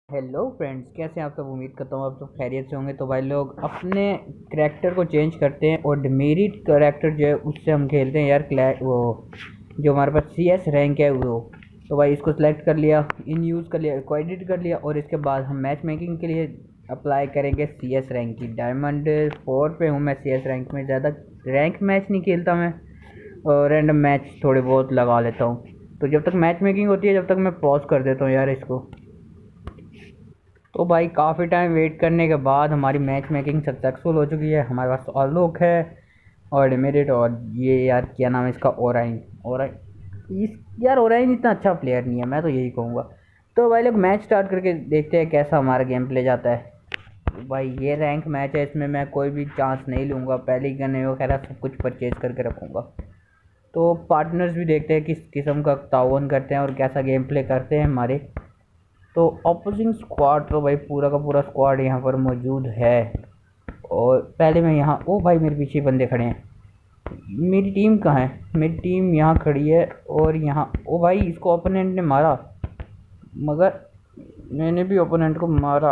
Hello friends, कैसे हैं आप सब। उम्मीद करता हूँ आप सब खैरियत से होंगे। तो भाई लोग अपने करैक्टर को चेंज करते हैं और डिमेरिट करैक्टर जो है उससे हम खेलते हैं यार। वो जो हमारे पास CS रैंक है वो। तो भाई इसको सिलेक्ट कर लिया, इन यूज़ कर लिया, इसको एडिट कर लिया और इसके बाद हम मैच मेकिंग के लिए अप्लाई करेंगे CS रैंक की। डायमंड 4 पे हूँ मैं CS रैंक में। ज़्यादा रैंक मैच नहीं खेलता मैं, और रैंडम मैच थोड़े बहुत लगा लेता हूँ। तो जब तक मैच मेकिंग होती है जब तक मैं पॉज कर देता हूँ यार इसको। तो भाई काफ़ी टाइम वेट करने के बाद हमारी मैच मेकिंग सक्सेसफुल हो चुकी है। हमारे पास आलोक है और डिमेरिट और ये यार क्या नाम है इसका, ओराइन। ओराइन इस यार ओराइन इतना अच्छा प्लेयर नहीं है, मैं तो यही कहूँगा। तो भाई लोग मैच स्टार्ट करके देखते हैं कैसा हमारा गेम प्ले जाता है। तो भाई ये रैंक मैच है, इसमें मैं कोई भी चांस नहीं लूँगा, पहले ही गन वगैरह सब कुछ परचेज करके रखूँगा। तो पार्टनर्स भी देखते हैं किस किस्म का ताउन करते हैं और कैसा गेम प्ले करते हैं हमारे। तो अपोजिंग स्क्वाड तो भाई पूरा का पूरा स्क्वाड यहाँ पर मौजूद है। और पहले मैं यहाँ, ओ भाई मेरे पीछे बंदे खड़े हैं। मेरी टीम कहाँ है? मेरी टीम यहाँ खड़ी है और यहाँ, ओ भाई इसको ओपोनेंट ने मारा, मगर मैंने भी ओपोनेंट को मारा।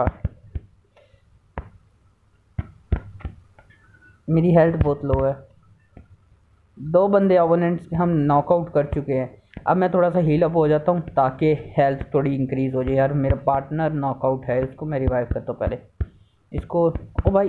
मेरी हेल्थ बहुत लो है। दो बंदे ओपोनेंट्स हम नॉकआउट कर चुके हैं। अब मैं थोड़ा सा हील अप हो जाता हूँ ताकि हेल्थ थोड़ी इंक्रीज़ हो जाए। यार मेरा पार्टनर नॉकआउट है, इसको मैं रिवाइव करता हूँ पहले इसको। ओ भाई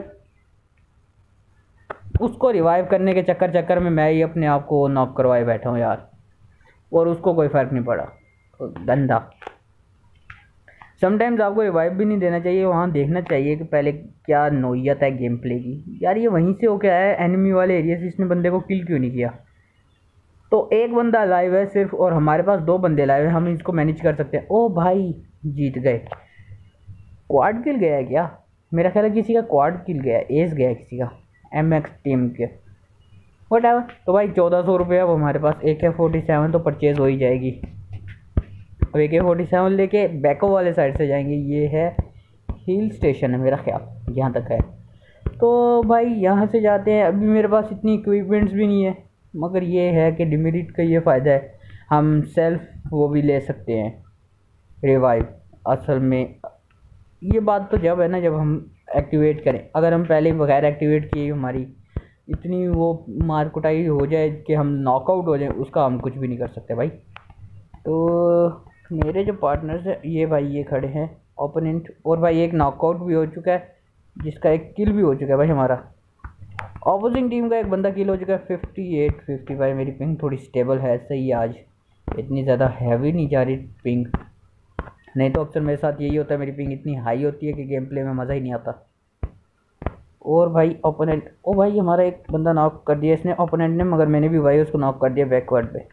उसको रिवाइव करने के चक्कर में मैं ही अपने आप को नॉक करवाए बैठा हूँ यार, और उसको कोई फ़र्क नहीं पड़ा। तो गंदा। समटाइम्स आपको रिवाइव भी नहीं देना चाहिए, वहाँ देखना चाहिए कि पहले क्या नोयत है गेम प्ले की। यार ये वहीं से होके आया है एनिमी वाले एरिया से, इसने बंदे को किल क्यों नहीं किया? तो एक बंदा लाइव है सिर्फ और हमारे पास दो बंदे लाइव है, हम इसको मैनेज कर सकते हैं। ओ भाई जीत गए। क्वाड किल गया है क्या? मेरा ख्याल है किसी का क्वाड किल गया, एस गया किसी का, MX टीम के। Whatever. तो भाई 1400 रुपये अब हमारे पास। AK-47 तो परचेज हो ही जाएगी। अब AK-47 लेके बैको वाले साइड से जाएंगे। ये है हिल स्टेशन है मेरा ख्याल, यहाँ तक है। तो भाई यहाँ से जाते हैं। अभी मेरे पास इतनी इक्विपमेंट्स भी नहीं है, मगर ये है कि डिमेरिट का ये फ़ायदा है, हम सेल्फ वो भी ले सकते हैं रिवाइव। असल में ये बात तो जब है ना, जब हम एक्टिवेट करें। अगर हम पहले बगैर एक्टिवेट किए हमारी इतनी वो मार कुटाई हो जाए कि हम नॉकआउट हो जाए, उसका हम कुछ भी नहीं कर सकते भाई। तो मेरे जो पार्टनर्स हैं ये भाई ये खड़े हैं ओपोनेंट, और भाई एक नॉकआउट भी हो चुका है जिसका एक किल भी हो चुका है भाई हमारा। ऑपोजिंग टीम का एक बंदा किल हो चुका है। 58-55। मेरी पिंग थोड़ी स्टेबल है, सही है आज, इतनी ज़्यादा हैवी नहीं जा रही पिंग। नहीं तो अक्सर मेरे साथ यही होता है, मेरी पिंग इतनी हाई होती है कि गेम प्ले में मज़ा ही नहीं आता। और भाई ओपोनेंट, ओ भाई हमारा एक बंदा नॉक कर दिया इसने, ओपोनेंट ने, मगर मैंने भी भाई उसको नॉक कर दिया बैकवर्ड पे।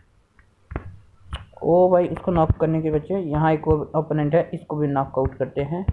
ओ भाई इसको नॉक करने के बच्चे यहाँ एक ओपोनेंट है, इसको भी नॉकआउट करते हैं।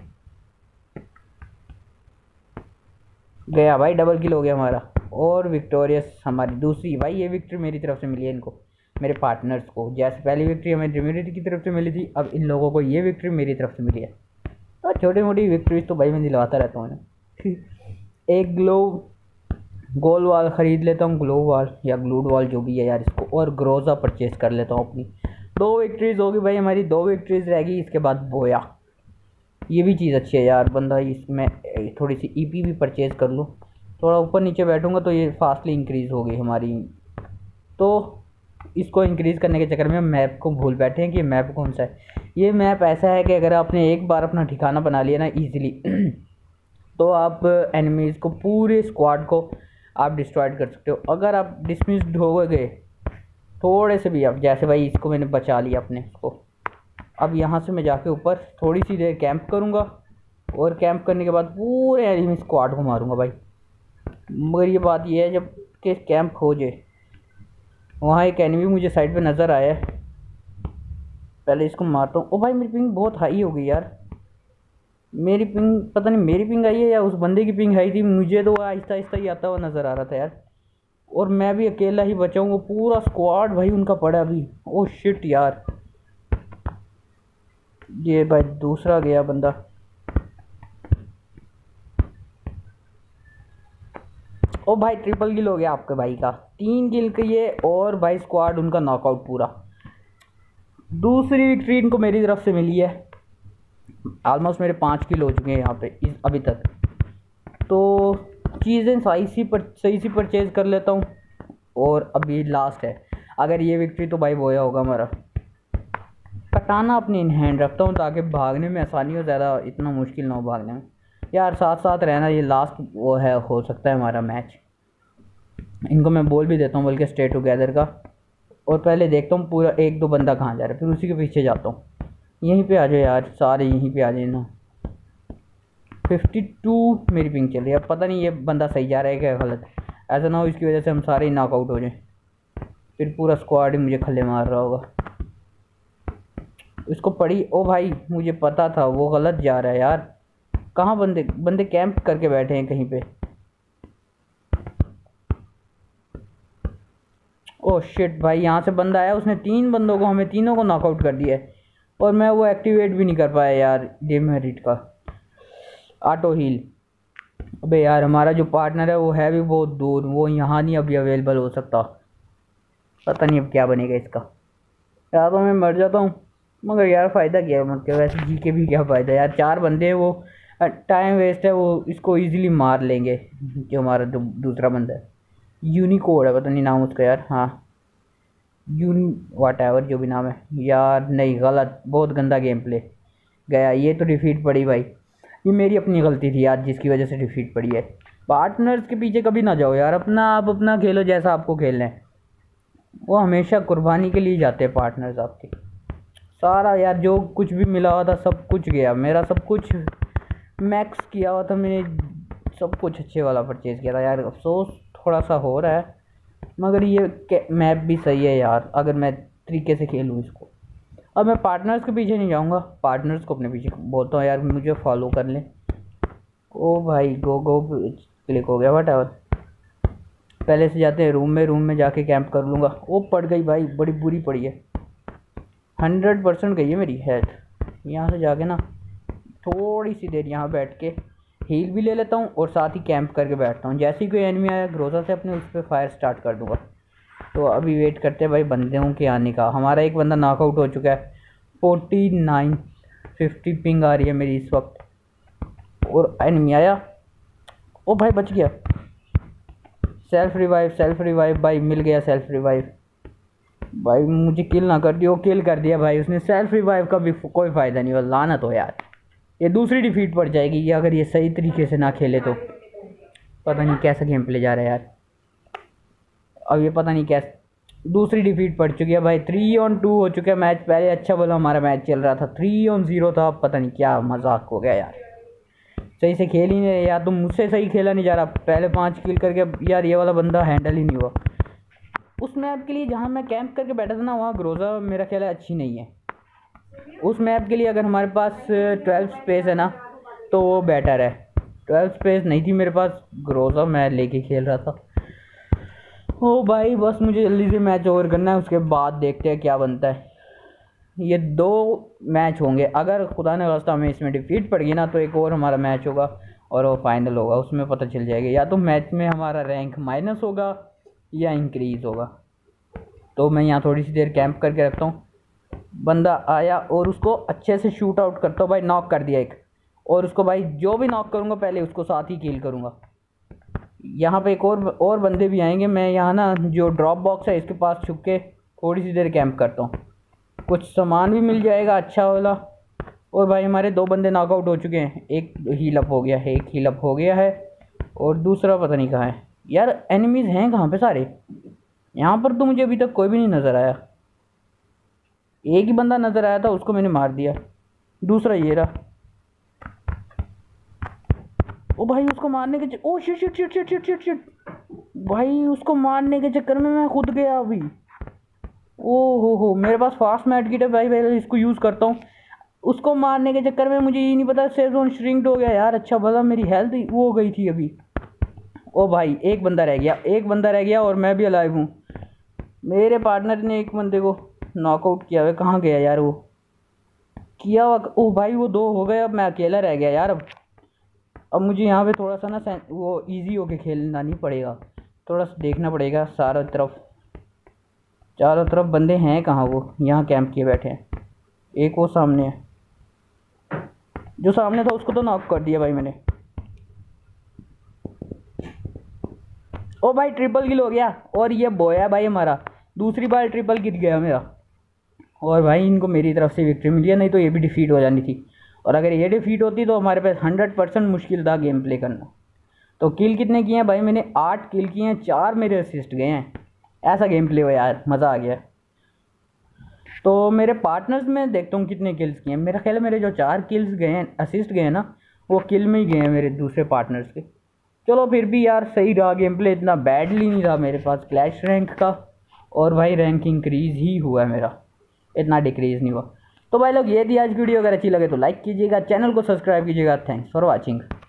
गया भाई, डबल किल हो गया हमारा। और विक्टोरियस हमारी दूसरी। भाई ये विक्ट्री मेरी तरफ से मिली है इनको, मेरे पार्टनर्स को। जैसे पहली विक्ट्री हमें डिमेरिट की तरफ से मिली थी, अब इन लोगों को ये विक्ट्री मेरी तरफ से मिली है। तो छोटी मोटी विक्ट्रीज तो भाई मैं दिलवाता रहता हूँ ना। एक गोल वाल ख़रीद लेता हूँ, ग्लो वाल या ग्लूड वाल जो भी है यार इसको, और ग्रोजा परचेज कर लेता हूँ अपनी। 2 विक्ट्रीज़ होगी भाई हमारी, 2 विक्ट्रीज़ रहेगी। इसके बाद बोया, ये भी चीज़ अच्छी है यार। बंदा इसमें थोड़ी सी EP भी परचेज़ कर लूँ, थोड़ा ऊपर नीचे बैठूँगा तो ये फास्टली इंक्रीज़ हो गई हमारी। तो इसको इंक्रीज़ करने के चक्कर में मैप को भूल बैठे हैं कि मैप कौन सा है। ये मैप ऐसा है कि अगर आपने एक बार अपना ठिकाना बना लिया ना ईजिली तो आप एनिमीज़ को, पूरे स्क्वाड को आप डिस्ट्रॉयड कर सकते हो। अगर आप डिसमिस्ड हो गए थोड़े से भी, आप जैसे भाई इसको मैंने बचा लिया अपने को, अब यहाँ से मैं जाके ऊपर थोड़ी सी देर कैंप करूँगा, और कैंप करने के बाद पूरे एनिमी स्क्वाड को मारूँगा भाई। मगर ये बात ये है, जब के कैंप हो जाए, वहाँ एक एनिमी मुझे साइड पे नज़र आया है, पहले इसको मारता हूँ। ओ भाई मेरी पिंग बहुत हाई हो गई यार। मेरी पिंग, पता नहीं मेरी पिंग आई है या उस बंदे की पिंग हाई थी, मुझे तो आहिस्ता आहिस्ता ही आता हुआ नज़र आ रहा था यार। और मैं भी अकेला ही बचा हूँ, वो पूरा स्क्वाड भाई उनका पड़ा अभी। ओ शिट यार, ये भाई दूसरा गया बंदा। ओ भाई ट्रिपल किल हो गया आपके भाई का, 3 किल किए, और भाई स्क्वाड उनका नॉकआउट पूरा। दूसरी विक्ट्री इनको मेरी तरफ से मिली है। ऑलमोस्ट मेरे 5 किल हो चुके हैं यहाँ पे अभी तक। तो चीज़ें सही सी परचेज़ कर लेता हूँ और अभी लास्ट है। अगर ये विक्ट्री तो भाई बोया होगा हमारा। कटाना अपने इन हैंड रखता हूँ ताकि भागने में आसानी हो, ज़्यादा इतना मुश्किल ना हो भागने में। यार साथ साथ रहना, ये लास्ट वो है, हो सकता है हमारा मैच। इनको मैं बोल भी देता हूँ बल्कि स्टे टुगेदर का। और पहले देखता हूँ पूरा 1-2 बंदा कहाँ जा रहा है, फिर उसी के पीछे जाता हूँ। यहीं पे आ जाओ यार, सारे यहीं पे आ जाए ना। 52 मेरी पिंग चल रही है। अब पता नहीं ये बंदा सही जा रहा है क्या गलत। ऐसा ना हो इसकी वजह से हम सारे ही नॉकआउट हो जाएं, फिर पूरा स्क्वाड ही मुझे खल्ले मार रहा होगा। इसको पड़ी। ओ भाई मुझे पता था वो गलत जा रहा है यार। कहाँ बंदे कैंप करके बैठे हैं कहीं पे। ओह शिट भाई, यहाँ से बंदा आया, उसने 3 बंदों को, हमें तीनों को नॉकआउट कर दिया है। और मैं वो एक्टिवेट भी नहीं कर पाया यार, डेमेरिट का ऑटो हील। अबे यार हमारा जो पार्टनर है वो है भी बहुत दूर, वो यहाँ नहीं अभी अवेलेबल हो सकता। पता नहीं अब क्या बनेगा इसका। या तो मैं मर जाता हूँ, मगर यार फ़ायदा क्या है, मतलब वैसे जी के भी क्या फ़ायदा यार। 4 बंदे हैं, वो टाइम वेस्ट है। वो इसको इजीली मार लेंगे जो हमारा दूसरा बंदा है। यूनिकोड है, पता नहीं नाम उसका यार। हाँ वाट एवर जो भी नाम है यार। नहीं गलत, बहुत गंदा गेम प्ले गया। ये तो डिफीट पड़ी भाई, ये मेरी अपनी गलती थी यार जिसकी वजह से डिफीट पड़ी है। पार्टनर्स के पीछे कभी ना जाओ यार, आप अपना खेलो जैसा आपको खेलना है। वो हमेशा कुर्बानी के लिए जाते हैं पार्टनर्स आपके। सारा यार जो कुछ भी मिला हुआ था सब कुछ गया, मेरा सब कुछ मैक्स किया हुआ था मैंने, सब कुछ अच्छे वाला परचेज़ किया था यार। अफसोस थोड़ा सा हो रहा है, मगर ये मैप भी सही है यार अगर मैं तरीके से खेलूँ इसको। अब मैं पार्टनर्स के पीछे नहीं जाऊँगा, पार्टनर्स को अपने पीछे बोलता हूँ यार मुझे फॉलो कर लें। ओ भाई गो क्लिक हो गया व्हाटएवर। पहले से जाते हैं रूम में जाके कैंप कर लूँगा। ओ पड़ गई भाई, बड़ी बुरी पड़ी है। 100% गई है मेरी हेल्थ। यहाँ से जाके ना थोड़ी सी देर यहाँ बैठ के हील भी ले लेता हूँ और साथ ही कैंप करके बैठता हूँ। जैसे ही कोई एनिमी आया ग्रोजा से अपने उस पर फायर स्टार्ट कर दूँगा। तो अभी वेट करते हैं भाई बंदों के आने का। हमारा एक बंदा नॉकआउट हो चुका है। 49 50 पिंग आ रही है मेरी इस वक्त। और एनिमी आया। ओ भाई बच गया। सेल्फ रिवाइव भाई, मिल गया सेल्फ रिवाइव। भाई मुझे किल ना कर दियो। किल कर दिया भाई उसने। सेल्फ रिवाइव का भी कोई फ़ायदा नहीं हुआ, लानत हो यार। ये दूसरी डिफीट पड़ जाएगी ये अगर ये सही तरीके से ना खेले तो। पता नहीं कैसा गेम प्ले जा रहा है यार। अब ये पता नहीं कैसे दूसरी डिफीट पड़ चुकी है भाई। 3-on-2 हो चुका है मैच। पहले अच्छा बोला हमारा मैच चल रहा था, 3-on-0 था। अब पता नहीं क्या मजाक हो गया यार, सही से खेल ही नहीं। या तो मुझसे सही खेला नहीं जा रहा। पहले 5 किल करके यार ये वाला बंदा हैंडल ही नहीं हुआ। उस मैप के लिए जहाँ मैं कैंप करके बैठा था ना, वहाँ ग्रोजा मेरा ख्याल है अच्छी नहीं है। उस मैप के लिए अगर हमारे पास 12 स्पेस है ना तो वो बेटर है। 12 स्पेस नहीं थी मेरे पास, ग्रोजा मैं लेके खेल रहा था। ओ भाई बस मुझे जल्दी से मैच ओवर करना है, उसके बाद देखते हैं क्या बनता है। ये 2 मैच होंगे। अगर खुदा ने खास्ता हमें इसमें डिफीट पड़ गई ना तो एक और हमारा मैच होगा और वो फाइनल होगा। उसमें पता चल जाएगा या तो मैच में हमारा रैंक माइनस होगा या इंक्रीज़ होगा। तो मैं यहाँ थोड़ी सी देर कैंप करके रखता हूँ। बंदा आया और उसको अच्छे से शूट आउट करता हूँ भाई। नॉक कर दिया एक। और उसको भाई जो भी नॉक करूँगा पहले उसको साथ ही किल करूँगा। यहाँ पे एक और बंदे भी आएंगे। मैं यहाँ ना जो ड्रॉप बॉक्स है इसके पास छुप के थोड़ी सी देर कैंप करता हूँ, कुछ सामान भी मिल जाएगा अच्छा वाला। और भाई हमारे 2 बंदे नॉकआउट हो चुके हैं। एक हील अप हो गया है और दूसरा पता नहीं कहाँ है यार। एनिमीज़ हैं कहाँ पे सारे? यहाँ पर तो मुझे अभी तक कोई भी नहीं नज़र आया। एक ही बंदा नज़र आया था, उसको मैंने मार दिया। दूसरा ये रहा। ओ भाई उसको मारने के oh shit shit shit shit shit shit shit भाई उसको मारने के चक्कर में मैं खुद गया अभी। ओ हो मेरे पास फास्ट मैट किट है भाई, पहले इसको यूज़ करता हूँ। उसको मारने के चक्कर में मुझे ये नहीं पता सेफ जोन श्रिंक्ड हो गया यार। अच्छा भला मेरी हेल्थ वो हो गई थी अभी। ओ भाई एक बंदा रह गया और मैं भी अलाइव हूँ। मेरे पार्टनर ने एक बंदे को नॉकआउट किया हुआ। कहाँ गया यार वो? किया हुआ। ओ भाई वो 2 हो गए, अब मैं अकेला रह गया यार। अब मुझे यहाँ पे थोड़ा सा ना वो इजी होके खेलना नहीं पड़ेगा, थोड़ा सा देखना पड़ेगा चारों तरफ बंदे हैं कहाँ। वो यहाँ कैंप किए बैठे हैं। एक वो सामने है। जो सामने था उसको तो नॉक कर दिया भाई मैंने। ओ भाई ट्रिपल किल हो गया, और ये बोया भाई हमारा, दूसरी बार ट्रिपल किल गया मेरा। और भाई इनको मेरी तरफ से विक्ट्री मिली है, नहीं तो ये भी डिफीट हो जानी थी। और अगर ये डिफीट होती तो हमारे पास 100% मुश्किल था गेम प्ले करना। तो किल कितने किए हैं भाई मैंने? 8 किल किए हैं, 4 मेरे असिस्ट गए हैं। ऐसा गेम प्ले हो यार, मज़ा आ गया। तो मेरे पार्टनर्स में देखता हूँ कितने किल्स किए हैं। मेरा ख्याल है मेरे जो 4 किल्स गए हैं, असिस्ट गए हैं ना, वो किल में ही गए हैं मेरे दूसरे पार्टनर्स के। चलो फिर भी यार सही रहा गेम प्ले, इतना बैडली नहीं रहा मेरे पास क्लैश रैंक का। और भाई रैंक इंक्रीज़ ही हुआ है मेरा, इतना डिक्रीज़ नहीं हुआ। तो भाई लोग ये थी आज की वीडियो, अगर अच्छी लगे तो लाइक कीजिएगा, चैनल को सब्सक्राइब कीजिएगा। Thanks for watching.